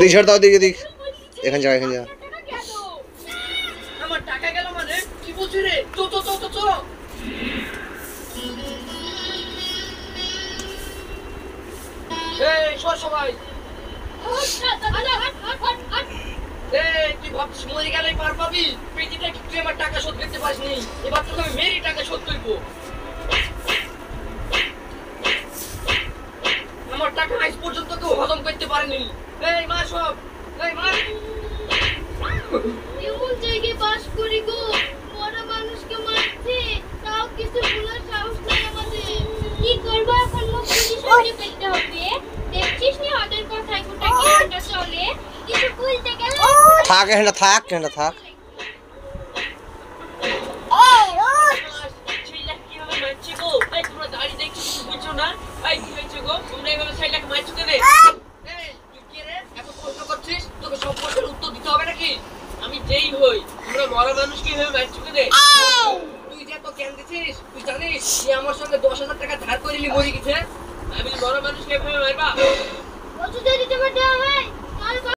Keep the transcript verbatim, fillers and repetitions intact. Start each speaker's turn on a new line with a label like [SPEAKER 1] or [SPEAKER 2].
[SPEAKER 1] এদিক ঝাড় দাও, দিকে দিক, এখানে যা, এখানে যা।
[SPEAKER 2] আমার টাকা গেল মানে কি বলছিস রে? চো চো চো চো। এই সর সবাই। এই তুই ভাবছিস মরে গেলেই পার পাবি? পেটিতে তুই আমার টাকা শোধ করতে পারিসনি, এবার তোকে আমি মেরি টাকা শোধ করবো। আমার টাকা আজ পর্যন্ত কেউ হজম করতে পারেনি। এই মা সব, এই মা।
[SPEAKER 3] এমন জায়গায় বাস করি গো, মরা মানুষকে মারছে, তাও কিছু বলার সাহস নেই আমাদের। কি করবো এখন? মুখ পুলিশ সামনে ফেলতে হবে। দেখছিস নি ওদের কথায় গোটা কেসটা চলে, কিছু বলতে গেলে
[SPEAKER 1] থাক, এখানে থাক, এখানে থাক।
[SPEAKER 2] আমি যেই হই তোমরা মরা মানুষ কি ভেবে মারছো কেনে? তুই যে তো কেন দিছিস? তুই জানিস যে আমার সঙ্গে দশ হাজার টাকা ধার করে নিলি মরে গেছে। আমি মরা মানুষ কে ভেবে মারবা?
[SPEAKER 3] কত দেরি তোমার দেওয়া হয়?